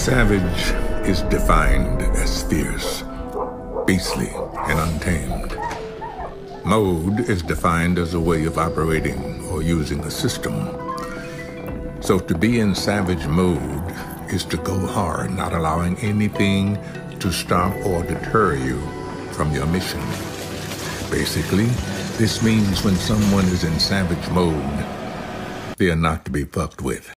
Savage is defined as fierce, beastly, and untamed. Mode is defined as a way of operating or using a system. So to be in savage mode is to go hard, not allowing anything to stop or deter you from your mission. Basically, this means when someone is in savage mode, they are not to be fucked with.